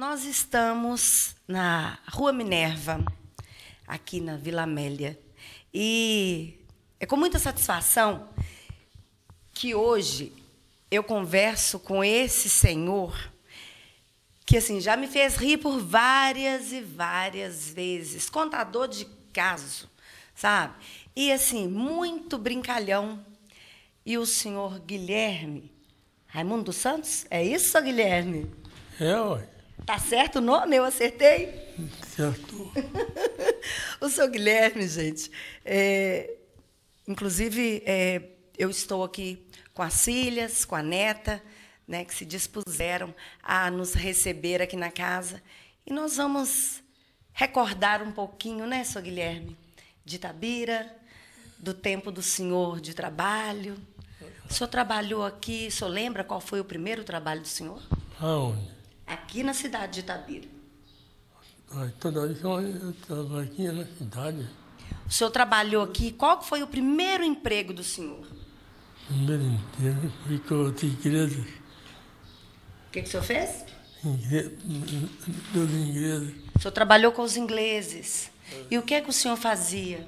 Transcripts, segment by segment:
Nós estamos na Rua Minerva, aqui na Vila Amélia. E é com muita satisfação que hoje eu converso com esse senhor que assim já me fez rir por várias e várias vezes, contador de caso, sabe? E assim, muito brincalhão. E o senhor Guilherme Raimundo dos Santos? É isso, Guilherme? É, ué. Tá certo o nome? Eu acertei? Certo. O senhor Guilherme, gente, inclusive, eu estou aqui com as filhas, com a neta, né, que se dispuseram a nos receber aqui na casa. E nós vamos recordar um pouquinho, né, senhor Guilherme, de Itabira, do tempo do senhor de trabalho. O senhor trabalhou aqui, o senhor lembra qual foi o primeiro trabalho do senhor? Aonde? Aqui na cidade de Itabira. Toda vez eu estava aqui na cidade. O senhor trabalhou aqui, qual foi o primeiro emprego do senhor? Primeiro inteiro, fui com outra igreja. O que o senhor fez? Dos ingleses. O senhor trabalhou com os ingleses. E o que o senhor fazia?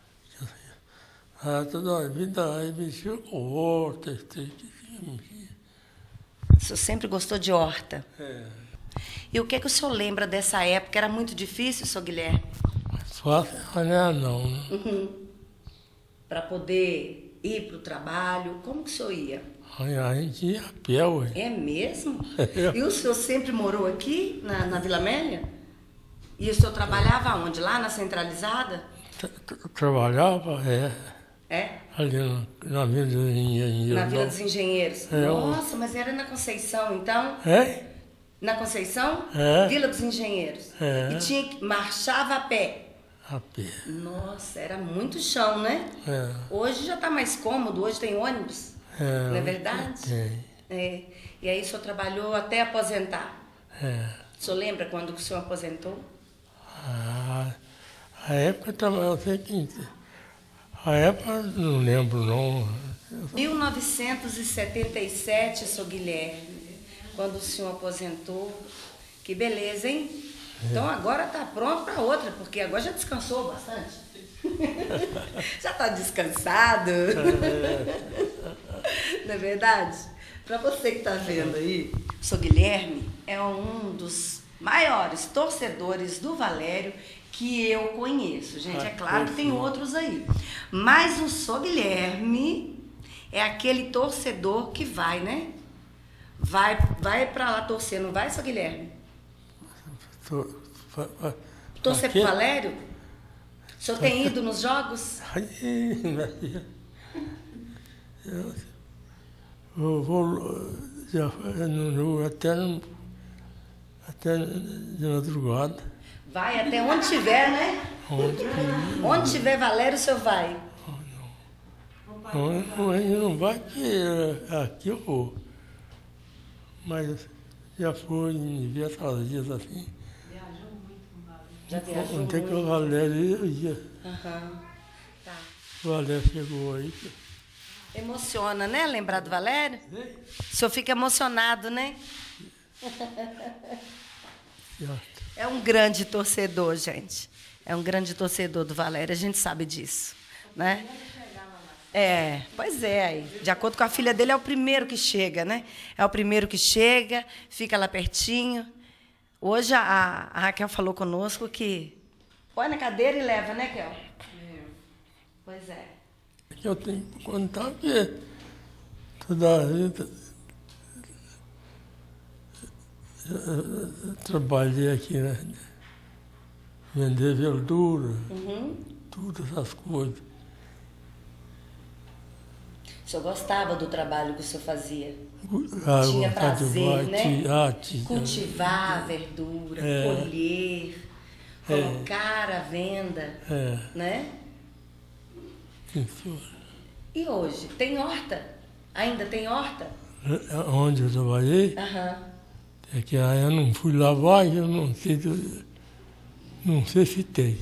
Toda a vida aí mexeu com horta, O senhor sempre gostou de horta. E o que o senhor lembra dessa época? Era muito difícil, senhor Guilherme? Fácil, não, né? Para poder ir para o trabalho, como que o senhor ia? A gente ia a pé, ué. É mesmo? E o senhor sempre morou aqui, na Vila Amélia? E o senhor trabalhava onde? Lá na centralizada? Trabalhava, É? ali na Vila dos Engenheiros. Na Vila dos Engenheiros. É, Nossa, mas era na Conceição, então? É? Na Conceição? É. Vila dos Engenheiros. É. E marchava a pé. A pé. Nossa, era muito chão, né? Hoje já está mais cômodo, hoje tem ônibus. Não é verdade? Tem. E aí o senhor trabalhou até aposentar. O senhor lembra quando que o senhor aposentou? A época eu sei que. A época não lembro, não. 1977, senhor Guilherme, quando o senhor aposentou. Que beleza, hein? Então agora está pronto para outra, porque agora já descansou bastante. Já está descansado. Não é verdade? Para você que está vendo aí, o senhor Guilherme é um dos maiores torcedores do Valério que eu conheço. Gente, é claro que tem outros aí. Mas o senhor Guilherme é aquele torcedor que vai, né? Vai para lá torcer, não vai, senhor Guilherme? Torcer pro Valério? O senhor tem ido nos jogos? Eu vou já no jogo até de madrugada. Vai até onde tiver, né? Onde tiver Valério, o senhor vai? Não vai que aqui eu vou. Mas já fui em diversas dias assim. Viajou muito com o Valério. Já viajou Ontem muito? que o Valério ia. Tá. O Valério chegou aí. Emociona, né? Lembrar do Valério? O senhor fica emocionado, né? É um grande torcedor, gente. É um grande torcedor do Valério, a gente sabe disso, né? Pois é. De acordo com a filha dele, é o primeiro que chega, né? É o primeiro que chega, fica lá pertinho. Hoje a Raquel falou conosco que põe na cadeira e leva, né, Kel? Pois é. Eu tenho que contar que toda a vida eu trabalhei aqui, né? Vender verdura, todas essas coisas. O senhor gostava do trabalho que o senhor fazia? Tinha Vontade prazer, de né? tinha. Cultivar a verdura, colher, colocar à venda, né? Sim, senhora. E hoje, tem horta? Ainda tem horta? Onde eu trabalhei, é que aí eu não fui lavar, eu não sei se tem.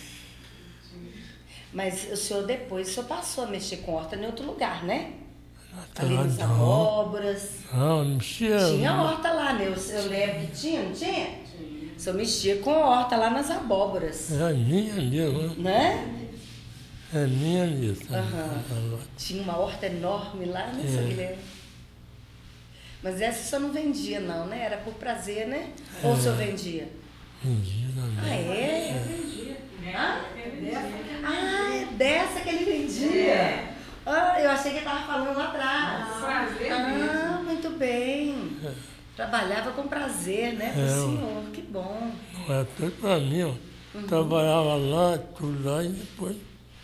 Mas o senhor depois, o senhor passou a mexer com horta em outro lugar, né? Ali nas Não. abóboras. Não, mexia. Tinha horta lá, né? Eu lembro que tinha, não tinha? O senhor mexia com horta lá nas abóboras. É minha mesmo, Né? é minha mesmo. Tinha uma horta enorme lá, né, seu Guilherme? Mas essa o senhor não vendia, não, né? Era por prazer, né? Ou o senhor vendia? Vendia Ah, também. é? É dessa que ele vendia. Ah, eu achei que ele estava falando lá atrás. Prazer Ah, muito bem. Trabalhava com prazer, né, pro senhor. Que bom. Não é tudo para mim, ó. Trabalhava lá, tudo lá e depois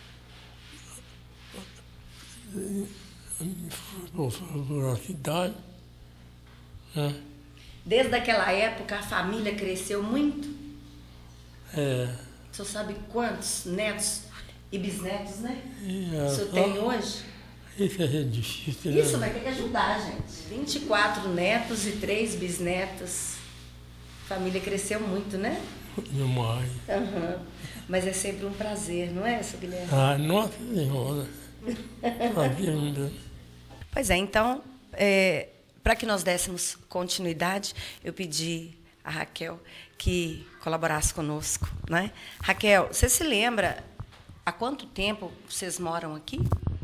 fui para a cidade. Né? Desde aquela época a família cresceu muito. É, O senhor sabe quantos netos e bisnetos, né? e O senhor tem hoje? isso é difícil, né? Isso vai ter que ajudar, gente. 24 netos e 3 bisnetos. A família cresceu muito, né? Demais. Aham. Mas é sempre um prazer, não é, seu Guilherme? Ah, nossa senhora. Fazia ainda. Pois é, então, para que nós dessemos continuidade, eu pedi a Raquel que colaborasse conosco, né? Raquel, você se lembra há quanto tempo vocês moram aqui?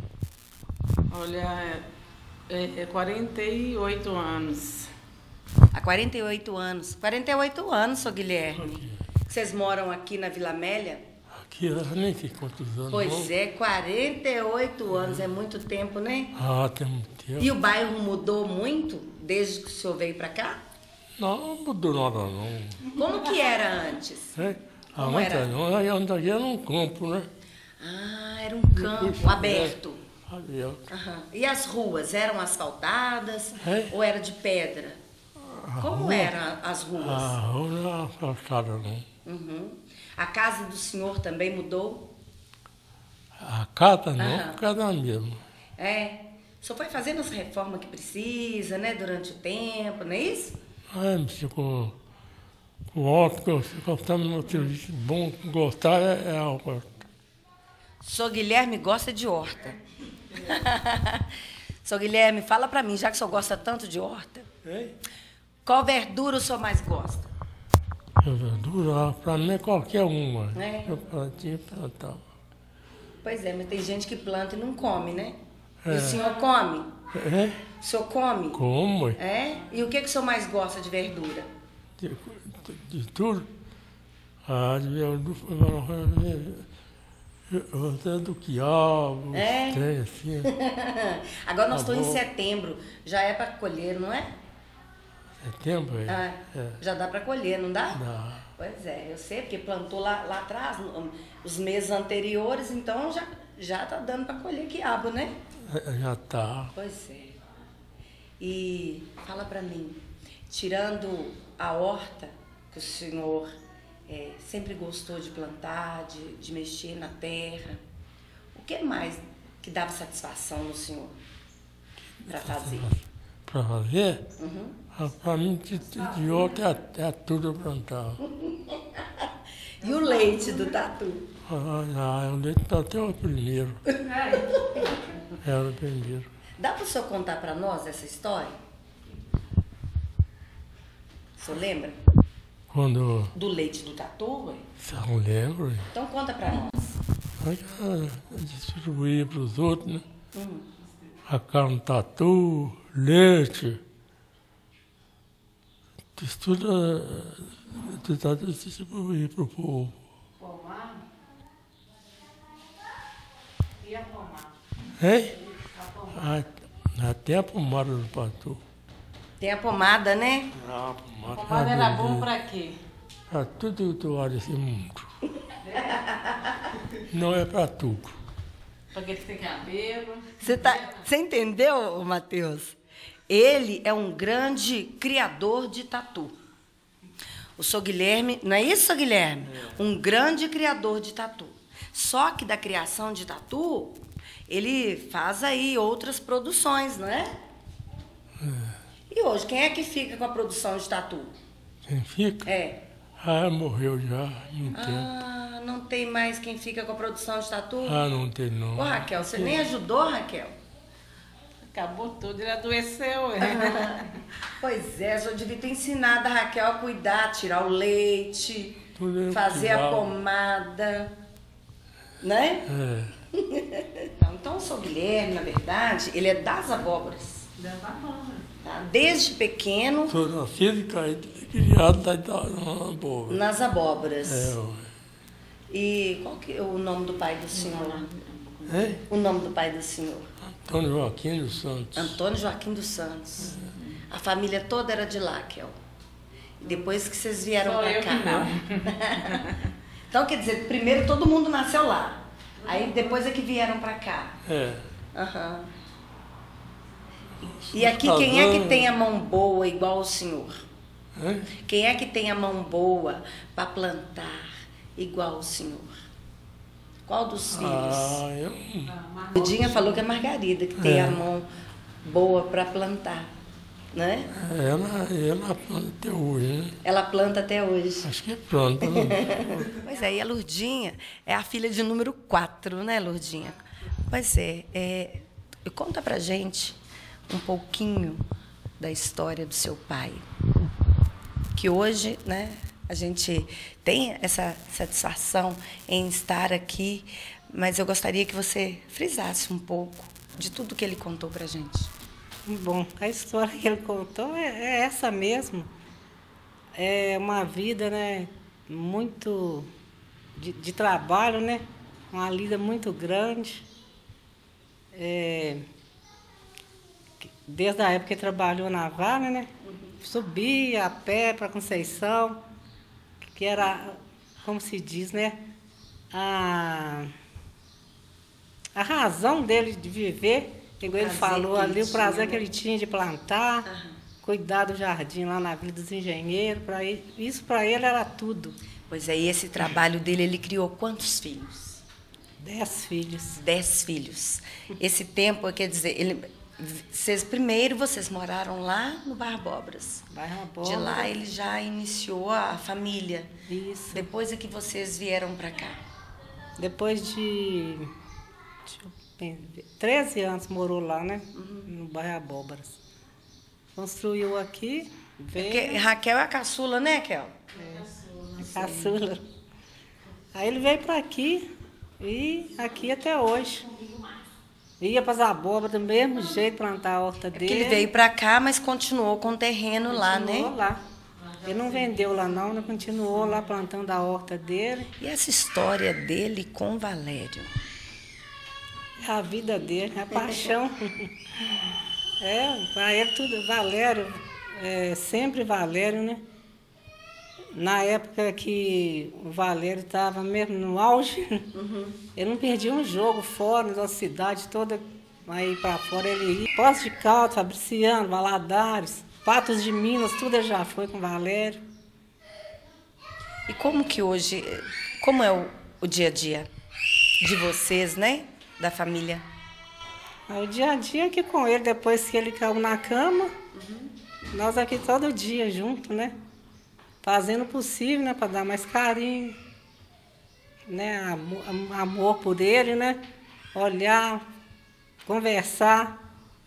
Olha, 48 anos. Há 48 anos. 48 anos, seu Guilherme. Vocês moram aqui na Vila Amélia? Aqui eu nem sei quantos anos. Pois não. é, 48 anos, é muito tempo, né? Ah, tem muito tempo. E o bairro mudou muito desde que o senhor veio para cá? Não mudou nada, não. Como que era antes? É? Como era? Não, aí onde aqui era um campo, né? Ah, era um campo aberto. Ali, ó. Aham. E as ruas eram asfaltadas É? ou era de pedra? Como eram as ruas? A rua não era calçada, não. Uhum. A casa do senhor também mudou? A casa não, Aham. a casa mesmo. É. O senhor foi fazendo as reformas que precisa, né, durante o tempo, não é isso? Aí mexi com horta, gostamos de um serviço bom, gostar é a horta. O senhor Guilherme gosta de horta. Senhor Guilherme, fala para mim, já que o senhor gosta tanto de horta, Hein? qual verdura o senhor mais gosta? Verdura, para mim é qualquer uma. É. Eu plantei e plantava. Pois é, mas tem gente que planta e não come, né? E É. o senhor come? É? O senhor come? Como? É? E o que o senhor mais gosta de verdura? De tudo? Ah, de verdura, até do quiabo, É? trem assim. Agora nós Tá estamos em bom. setembro, já é para colher, não é? Setembro, é? Ah, É. já dá para colher, não dá? Dá. Pois é, eu sei, porque plantou lá atrás, os meses anteriores, então já tá dando para colher quiabo, né? Já tá. Pois é. E fala para mim, tirando a horta que o senhor sempre gostou de plantar, de mexer na terra, o que mais que dava satisfação no senhor para fazer? Para fazer? Uhum. Para mim, de horta é tudo eu plantava. E o leite do tatu? Ah, o leite tá até o primeiro. Era o primeiro. Dá para o senhor contar para nós essa história? O senhor lembra? Quando Do leite do tatu? Ué? não lembro, Então conta para nós. aí eu distribuía para os outros, né? A carne tatu, leite. Isso tudo tentar distribuir para o povo. Pomar? E a pomar? Hein? A pomar. Até a pomada do patu. Tem a pomada, né? A A pomada era bom pra quê? Para tudo que tu olha esse mundo. Não é para tudo. Pra que tem cabelo. Você entendeu, Matheus? Ele é um grande criador de tatu. O senhor Guilherme, não é isso, senhor Guilherme? Um grande criador de tatu. Só que da criação de tatu, ele faz aí outras produções, não é? E hoje, quem é que fica com a produção de tatu? Quem fica? É. Ah, morreu já, não tem. Ah, não tem mais quem fica com a produção de tatu? Ah, não tem não. Ô, Raquel, você nem ajudou, Raquel? Acabou tudo, ele adoeceu. Pois é, eu devia ter ensinado a Raquel a cuidar, tirar o leite, Tudo eu fazer a cuidava. pomada, né? Não, então o seu Guilherme, na verdade, ele é das abóboras. Tá? Desde pequeno, Sou nascido e criado na boa. nas abóboras. Ué. E qual que é o nome do pai do senhor? O nome do pai do senhor? Antônio Joaquim dos Santos. Antônio Joaquim dos Santos. A família toda era de lá, Kel. Depois que vocês vieram Só pra eu cá. que não. Então, quer dizer, primeiro todo mundo nasceu lá. Aí depois é que vieram pra cá. Aham. E aqui, quem é que tem a mão boa igual o senhor? Quem é que tem a mão boa para plantar igual o senhor? Qual dos filhos? Eu... Dinha falou que é Margarida, que tem a mão boa para plantar, né? Ela planta até hoje, né? Ela planta até hoje. Acho que planta, né? Pois é, e a Lourdinha é a filha de número 4, né, Lourdinha? Pois é, conta pra gente um pouquinho da história do seu pai. Que hoje, né, a gente tem essa satisfação em estar aqui, mas eu gostaria que você frisasse um pouco de tudo que ele contou pra gente. Bom, a história que ele contou é essa mesmo. É uma vida, né, muito de trabalho, né? Uma lida muito grande. Desde a época que ele trabalhou na Vale, né? Subia a pé para Conceição, que era, como se diz, né? A razão dele de viver, igual ele falou ali, o prazer que ele tinha de plantar, cuidar do jardim lá na Vila dos Engenheiros, isso para ele era tudo. Pois é, e esse trabalho dele, ele criou quantos filhos? 10 filhos. 10 filhos. Esse tempo, quer dizer, primeiro vocês moraram lá no Bairro Abóboras. Bairro Abóboras. De lá ele já iniciou a família. Isso. Depois é que vocês vieram para cá. Depois de 13 anos morou lá, né? No Bairro Abóboras. Construiu aqui, veio... Porque Raquel é a caçula, né, Kel? A caçula. Aí ele veio para aqui e aqui até hoje. Ia para as abóboras do mesmo jeito, plantar a horta dele. Porque ele veio para cá, mas continuou com o terreno lá, né? Continuou lá. Ele não vendeu lá não, ele continuou lá plantando a horta dele. E essa história dele com Valério? É a vida dele, é a paixão. Para ele tudo, Valério, sempre Valério, né? Na época que o Valério estava mesmo no auge, ele não perdia um jogo fora, da cidade toda, aí para fora ele ia. Poços de Caldas, Fabriciano, Valadares, Patos de Minas, tudo ele já foi com o Valério. E como que hoje, como é o dia a dia de vocês, né? Da família? O dia a dia aqui com ele, depois que ele caiu na cama, nós aqui todo dia junto, né? Fazendo o possível, né, para dar mais carinho, né, amor por ele, né, olhar, conversar.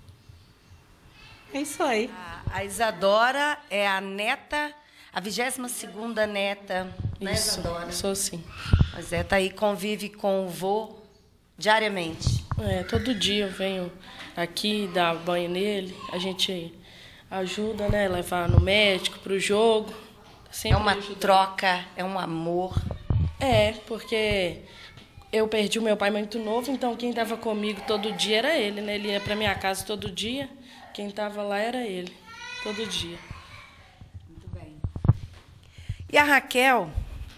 É isso aí. A Isadora é a neta, a 22ª neta, né, Isso, Isadora? sou sim. Mas tá aí, convive com o vô diariamente. Todo dia eu venho aqui dar banho nele, a gente ajuda, né, levar no médico, para o jogo. É uma troca, é um amor. Porque eu perdi o meu pai muito novo, então quem estava comigo todo dia era ele, né? Ele ia para minha casa todo dia, quem estava lá era ele, todo dia. Muito bem. E a Raquel?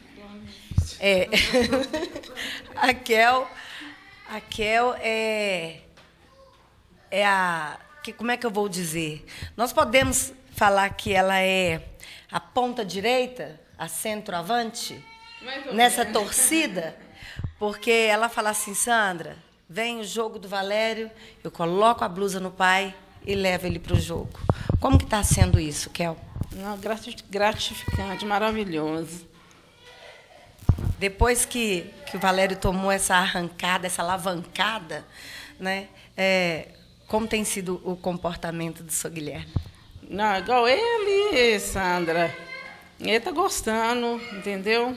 Raquel é a... Como é que eu vou dizer? Nós podemos falar que ela é a ponta direita, a centroavante, nessa torcida, porque ela fala assim, Sandra, vem o jogo do Valério, eu coloco a blusa no pai e levo ele para o jogo. Como que está sendo isso, Kel? Não, gratificante, maravilhoso. Depois que o Valério tomou essa arrancada, essa alavancada, né, como tem sido o comportamento do seu Guilherme? Não, igual ele, Sandra. Ele tá gostando, entendeu?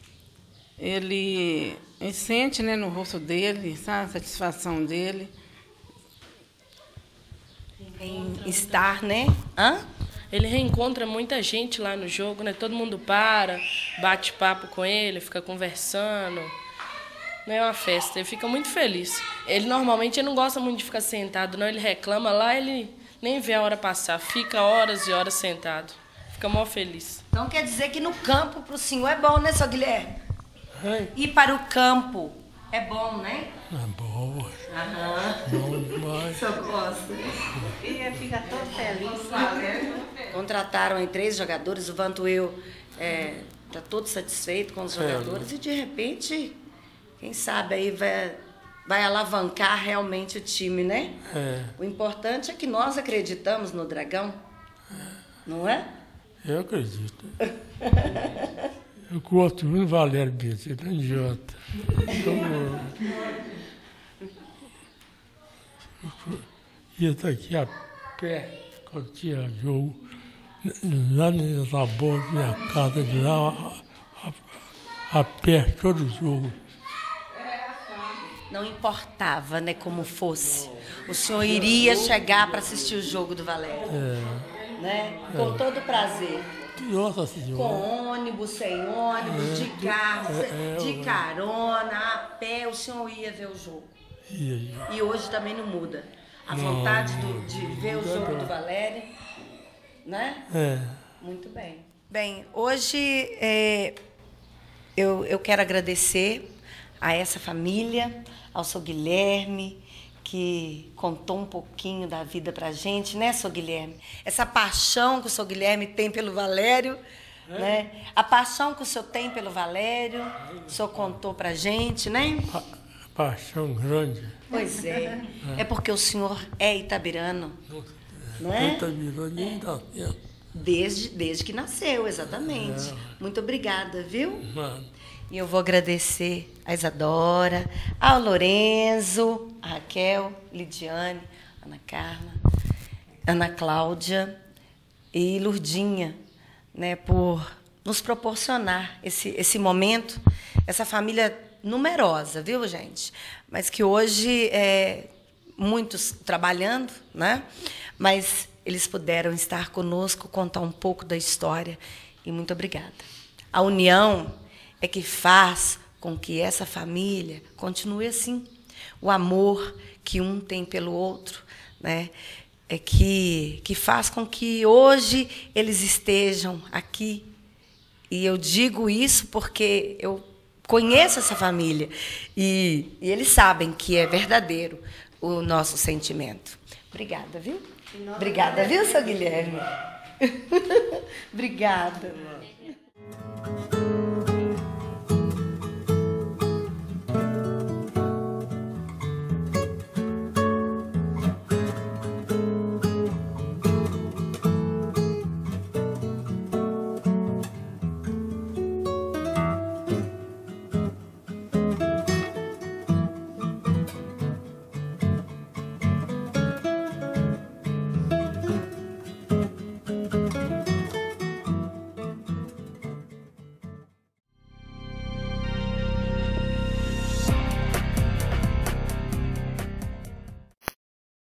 Ele sente, né, no rosto dele, sabe, a satisfação dele. Em estar, né? Hã? Ele reencontra muita gente lá no jogo, né? Todo mundo bate papo com ele, fica conversando. Não é uma festa, ele fica muito feliz. Ele normalmente não gosta muito de ficar sentado, não. Ele reclama lá, ele nem vê a hora passar. Fica horas e horas sentado. Fica mó feliz. Então quer dizer que no campo para o senhor é bom, né, seu Guilherme? É, Ir para o campo é bom, né? é boa. Aham. Bom demais. O senhor gosta. Ele fica todo feliz. Contrataram aí 3 jogadores, o Vantuil está todo satisfeito com os jogadores e de repente, quem sabe aí vai alavancar realmente o time, né? É, O importante é que nós acreditamos no Dragão, não é? eu acredito. Eu gosto muito do Valério Bitt, ele é idiota. Ia estar aqui a pé, quando tinha jogo, lá na boa minha casa, de lá, a pé, todo jogo. Não importava, né, como fosse. O senhor iria chegar para assistir o jogo do Valério, né? Com todo prazer. Nossa Senhora. Com ônibus, sem ônibus, de carro, de carona, a pé, o senhor ia ver o jogo. E hoje também não muda. A vontade de ver o jogo do Valério, né? É. Muito bem. Bem, hoje eu quero agradecer a essa família, ao seu Guilherme, que contou um pouquinho da vida pra gente, né, seu Guilherme? Essa paixão que o seu Guilherme tem pelo Valério, né? A paixão que o senhor tem pelo Valério, o senhor contou pra gente, né? Paixão grande. Pois é. É porque o senhor é itabirano, não é? Desde que nasceu, exatamente. Muito obrigada, viu? Mano. E eu vou agradecer a Isadora, ao Lorenzo, a Raquel, Lidiane, Ana Carla, Ana Cláudia e Lurdinha, né, por nos proporcionar esse momento, essa família numerosa, viu, gente? Mas que hoje muitos trabalhando, né? Mas eles puderam estar conosco, contar um pouco da história. E muito obrigada. A união é que faz com que essa família continue assim. O amor que um tem pelo outro, né, é que faz com que hoje eles estejam aqui. E eu digo isso porque eu conheço essa família e eles sabem que é verdadeiro o nosso sentimento. Obrigada, viu? Obrigada, viu, seu Guilherme? Obrigada.